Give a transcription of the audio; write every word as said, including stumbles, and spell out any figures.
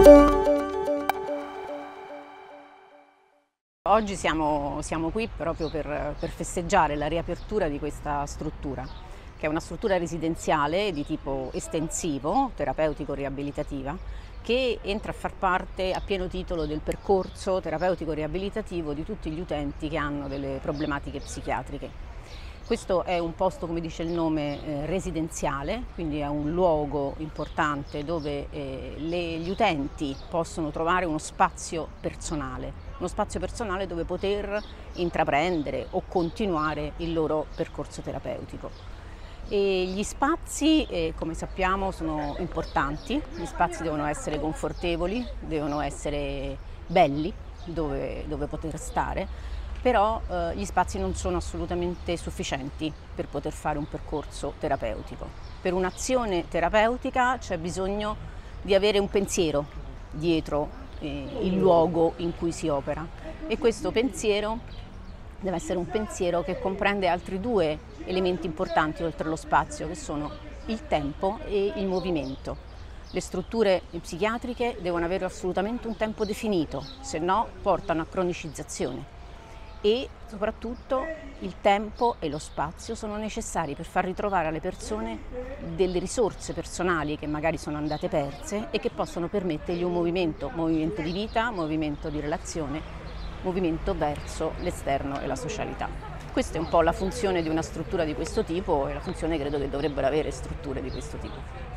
Oggi siamo, siamo qui proprio per, per festeggiare la riapertura di questa struttura, che è una struttura residenziale di tipo estensivo, terapeutico-riabilitativa, che entra a far parte a pieno titolo del percorso terapeutico-riabilitativo di tutti gli utenti che hanno delle problematiche psichiatriche. Questo è un posto, come dice il nome, eh, residenziale, quindi è un luogo importante dove eh, le, gli utenti possono trovare uno spazio personale, uno spazio personale dove poter intraprendere o continuare il loro percorso terapeutico. E gli spazi, eh, come sappiamo, sono importanti, gli spazi devono essere confortevoli, devono essere belli dove, dove poter stare. Però eh, gli spazi non sono assolutamente sufficienti per poter fare un percorso terapeutico. Per un'azione terapeutica c'è bisogno di avere un pensiero dietro eh, il luogo in cui si opera, e questo pensiero deve essere un pensiero che comprende altri due elementi importanti oltre allo spazio, che sono il tempo e il movimento. Le strutture psichiatriche devono avere assolutamente un tempo definito, se no portano a cronicizzazione. E soprattutto il tempo e lo spazio sono necessari per far ritrovare alle persone delle risorse personali che magari sono andate perse e che possono permettergli un movimento, movimento di vita, movimento di relazione, movimento verso l'esterno e la socialità. Questa è un po' la funzione di una struttura di questo tipo e la funzione credo che dovrebbero avere strutture di questo tipo.